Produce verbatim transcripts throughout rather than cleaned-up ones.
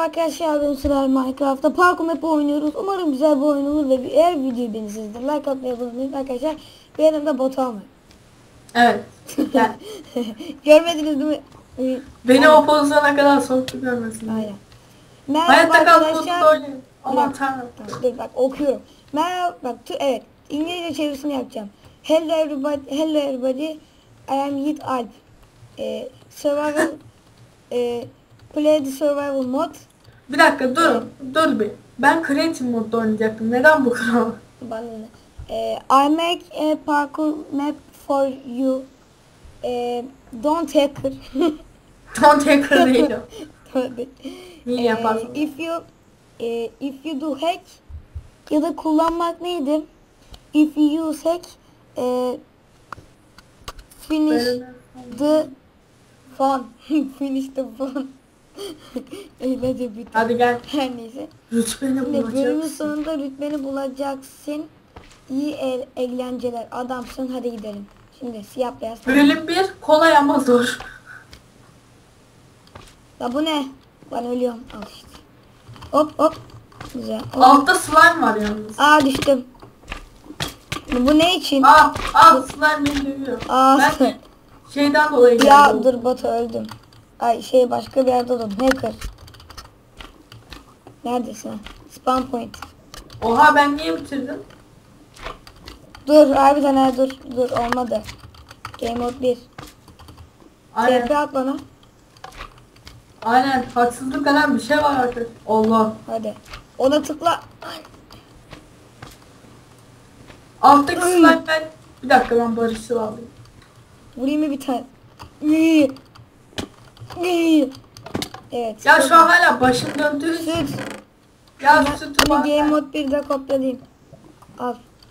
arkadaşlar, ben Sıra Minecraft'ta parkur map oynuyoruz. Umarım güzel bir oyun olur ve eğer videoyu beğenirseniz like atmayı unutmayın arkadaşlar. Bir yanımda Batuhan var. Evet. Ben. Görmediniz değil mi? Beni Aynen. o pozisyona kadar soktu görmesin. Aynen. Merhaba Hayatta kalma konusunda arkadaşlar. oynayın. Aman tanrım. Tamam, dur bak okuyorum. Merhaba bak tu, evet İngilizce çevirisini yapacağım. Hello everybody, hello everybody. I am Yiğit Alp. Ee, survival e, play the survival mod. Bir dakika durun. Dur bir. Ben creative modda oynayacaktım. Neden bu kural? Bana ne? Ee, I make a parkour map for you. Ee, don't hacker. Don't hacker değil o. Tabii. İyi Ee, yaparsın. if you e, if you do hack ya da kullanmak neydi? If you use hack e, finish the fun. Finish the fun. Eğlence bitti. Hadi gel. Her neyse. Rütbeni Şimdi bölümün bulacaksın. sonunda rütbeni bulacaksın. İyi el, eğlenceler. Adamsın, hadi gidelim. Şimdi siyah beyaz. Bölüm bir kolay ama zor. Ya bu ne? Ben ölüyorum. Al işte. Hop hop. Güzel. Hop. Altta slime var yalnız. Aa düştüm. Bu ne için? Aa, aa slime beni dövüyor. Aa, Ben şeyden dolayı ya geldim. dur Batu, öldüm. Ay şey, başka bir yerde oldum. Hacker. Neredesin? Spawn point. Oha ben niye bitirdim? Dur harbiden ha, dur. Dur olmadı. Game mode bir. Aynen. T P at bana. Aynen. Haksızlık kadar bir şey var arkadaş. Allah. Hadi. Ona tıkla. Ay. Alttaki Ay. slime ben... Bir dakika ben barışçıl alayım. Vurayım mı bir tane? İyi. İyi. Evet. Ya şu an hala başım döndüğü için. Süt. Ya Ben sütü bunu var. game mode birde kopyalayayım. Al.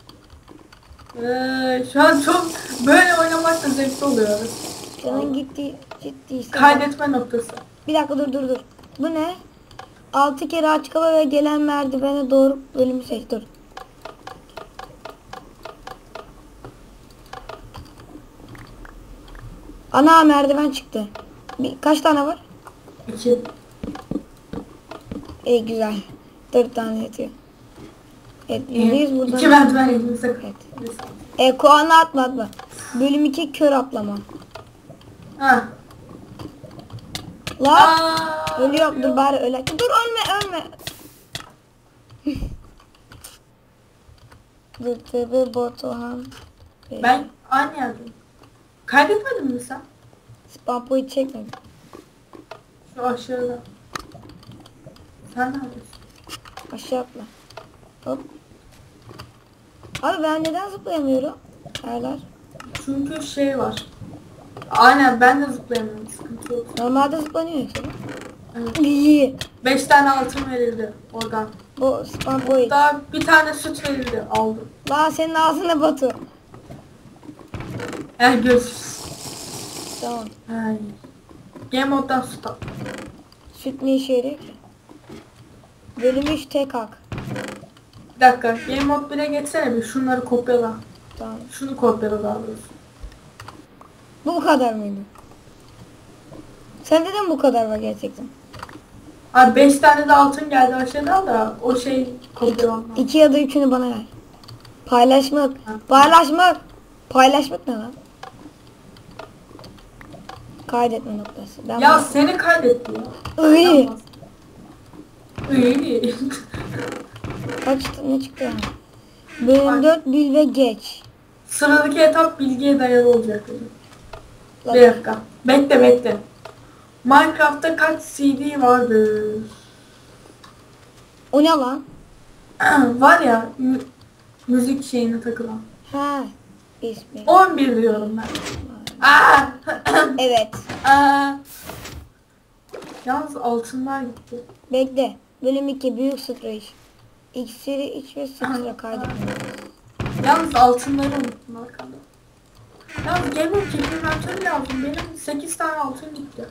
Ee, şu an çok böyle oynamak da zevkli oluyor. Canın gitti ciddiyse. Kaydetme noktası. Bir dakika, dur dur dur. Bu ne? Altı kere aç kala ve gelen merdivene doğru bölümü seç. Dur. Ana merdiven çıktı. Bir, kaç tane var? İki. İyi güzel. Dört tane yetiyor. Evet, yüzdeyiz buradan. İki merdiven elimize. Evet. E, koğanı atma atma. Bölüm iki kör atlama. Ha. La. Aa, Ölüyorum. Dur bari öyle. Dur ölme ölme. Dur tabi Batuhan. Ben aynı yerdeyim. Kaydetmedin mi sen? Spam point çekmedim. Şu aşağıda. Sen neredesin? Aşağı atla. Hop. Abi ben neden zıplayamıyorum? Erler. Çünkü şey var. Aynen ben de zıplayamıyorum. Sıkıntı yok. Normalde zıplanıyor ya. Evet. İyi. Beş tane altın verildi oradan. Bu spam point. Daha bir tane süt verildi. Aldım. La senin ağzına Batu. Eh görüşürüz. Tamam. Ay. Game mode'dan süt al. Süt ne işe yarıyor ki? Bölüm üç tek hak. Bir dakika. Game mode bire geçsene bir. Şunları kopyala. Tamam. Şunu kopyala daha doğrusu. Bu kadar mıydı? Sende de mi bu kadar var gerçekten? Abi beş tane de altın geldi aşağıdan da o şey kopyalanma. İki ya da üçünü bana ver. Paylaşmak. Paylaşmak. Paylaşmak ne lan? Kaydetme noktası. Ben Ya bunu- seni kaydetti ya. Iy. İyi. Kaç ne çıktı yani? Bölüm dört bil ve geç. Sıradaki etap bilgiye dayalı olacak. La- Bir dakika. Bekle bekle. Minecraft'ta kaç C D vardır? O ne lan? Var ya mü- müzik şeyine takılan. Ha. İsmi. on bir diyorum ben. Aa! Evet. Aa! Yalnız altınlar gitti. Bekle. Bölüm iki büyük sıçrayış. İksiri iç ve sıçra kaydetme. Yalnız altınları unuttum arkada. Yalnız Game of Inventörü lazım. Benim sekiz tane altın gitti.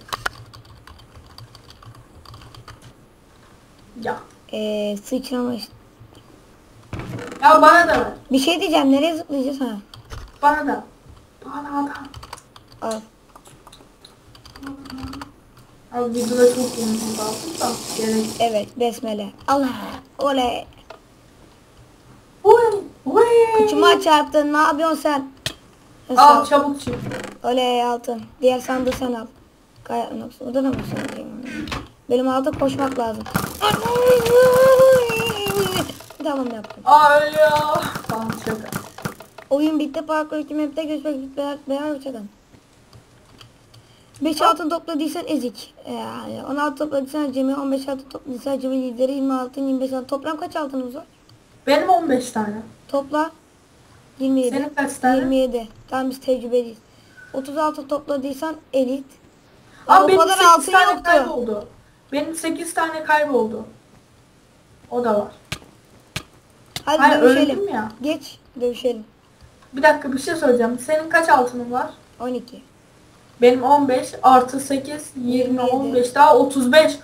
Ya. Eee sıçrama işte. Ya bana da ver. Bir şey diyeceğim. Nereye zıplayacağız ha? Bana da. Bana da. Al. Abi videoda çok yumuşak aldım da gerek. Evet besmele. Allah. Oley. Oy, oy. Kıçıma çarptın. Ne yapıyorsun sen? Al Nasıl? çabuk çık. Oley altın. Diğer sandığı sen al. Gayet nasıl? Orada da mı sandığı? Benim alta koşmak lazım. Tamam yaptım. Ay ya. Tamam şaka. Oyun bitti. Parkur iki map'te görüşmek üzere. Beyaz hoşçakalın. beş altın topladıysan ezik. Yani on altı topladıysan Cemil, on beş altın topladıysan Cemil lideri, yirmi altın, yirmi beş altın. Toplam kaç altınımız var? Benim on beş tane. Topla. yirmi yedi. Senin kaç tane? yirmi yedi. Tamam biz tecrübeliyiz. otuz altı topladıysan elit. Abi O benim kadar sekiz altın tane yoktu. kayboldu. Benim sekiz tane kayboldu. O da var. Hadi Hayır, dövüşelim. öldüm ya. Geç dövüşelim. Bir dakika bir şey söyleyeceğim. Senin kaç altının var? on iki. Benim on beş artı sekiz, yirmi, yirmi yedi. on beş daha otuz beş.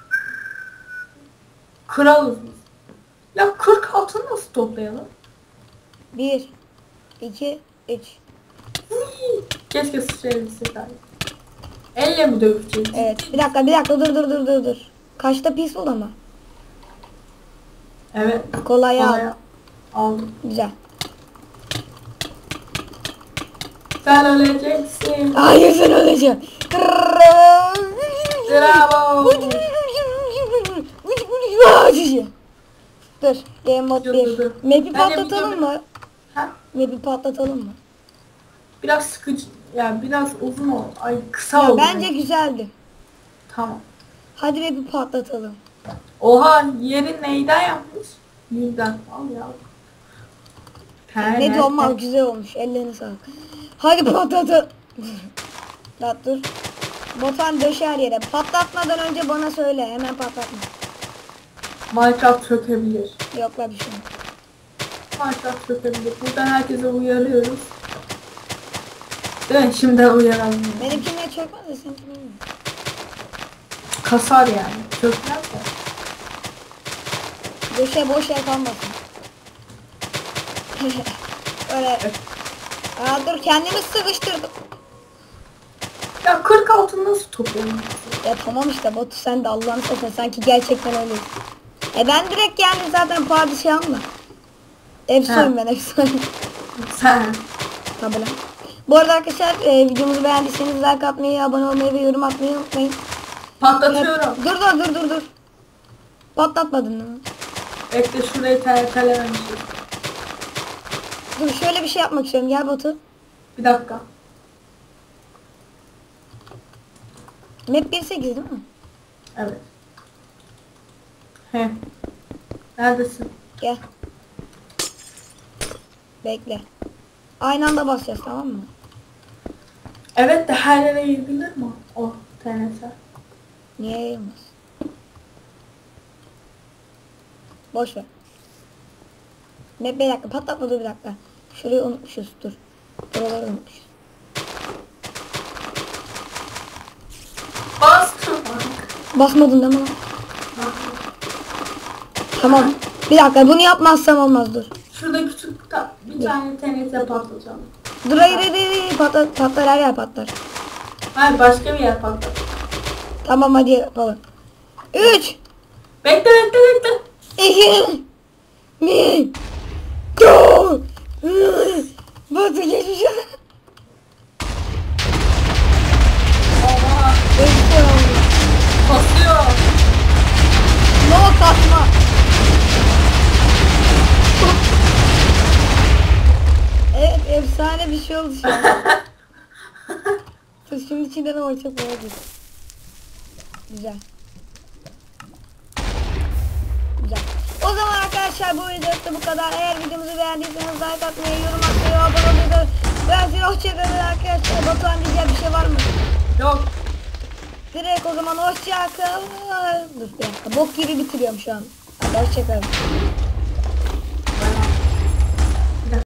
Kralız biz. Ya kırk altını nasıl toplayalım? bir, iki, üç. Keşke sıçrayabilseydim. Elle mi dövüşeceğiz? Evet. Bir dakika bir dakika dur dur dur dur dur. Kaçta peaceful ama? Evet. Kolay al. Kolay aldım. Güzel. Sen öleceksin. Hayır sen öleceksin. Bravo. Dur. Game mode Dur, bir. dur, dur. Map'i Ben de patlatalım video- mı? Ha? Map'i patlatalım mı? Biraz sıkıcı. Yani biraz uzun oldu. Ay kısa Ya oldu. bence güzeldi. Tamam. Hadi map'i patlatalım. Oha yeri neyden yapmış? Yüzden. Al ya. Ne de olmaz güzel olmuş. Ellerine sağlık. Hadi patlatalım. Dur dur. Botan döşer yere. Patlatmadan önce bana söyle. Hemen patlatma. Minecraft çökebilir. Yok la bir şey. yok. Minecraft çökebilir. Buradan herkese uyarıyoruz. Değil mi? Şimdi uyaralım. Benimkine çökmez de seninkine mi? Kasar yani. Çökmez de. Döşe boş yer kalmasın. Öyle. Aa, dur kendimi sıkıştırdım. Ya kırk altın nasıl toplayalım? Ya tamam işte Batu sen de Allah'ını seversen sanki gerçekten öylesin. E ben direkt geldim zaten padişahımla. Efsoyum ben efsoyum. Sen. Tabii lan. Bu arada arkadaşlar e, videomuzu beğendiyseniz like atmayı, abone olmayı ve yorum atmayı unutmayın. Patlatıyorum. Dur dur dur dur dur. Patlatmadın değil mi? Bekle şurayı tel telememişim. Dur şöyle bir şey yapmak istiyorum. Gel Batu. Bir dakika. Map bir sekiz değil mi? Evet. He. Neredesin? Gel. Bekle. Aynı anda basacağız tamam mı? Evet de her yere gidilir mi? O T N T. Niye yayılmaz? Boş ver. Map bir dakika patlatma dur bir dakika. Şurayı unutmuşuz dur. Buraları unutmuşuz. Bastım. Basmadın değil mi lan? Tamam. Bir dakika bunu yapmazsam olmaz dur. Şurada küçük ta- bir tane T N T patlatacağım. Dur hayır hayır hayır patlar, patlar her yer patlar. Hayır başka bir yer patlat. Tamam hadi yapalım. üç Bekle bekle bekle. iki bir Go! Batı geçmiş. Oha. Öldü. Basıyor. No katma. Evet efsane bir şey oldu şu an. Dur şunun içinden ama çok merak ettim. Güzel. Güzel. O zaman arkadaşlar bu videoda bu kadar. Eğer videomuzu beğendiyseniz like atmayı, yorum atmayı, abone olmayı. Ben size hoşçakalın arkadaşlar. Batuhan diyeceğim bir şey var mı? Yok. Direkt o zaman hoşçakalın. Dur bir dakika. Bok gibi bitiriyorum şu an. Hadi hoşçakalın.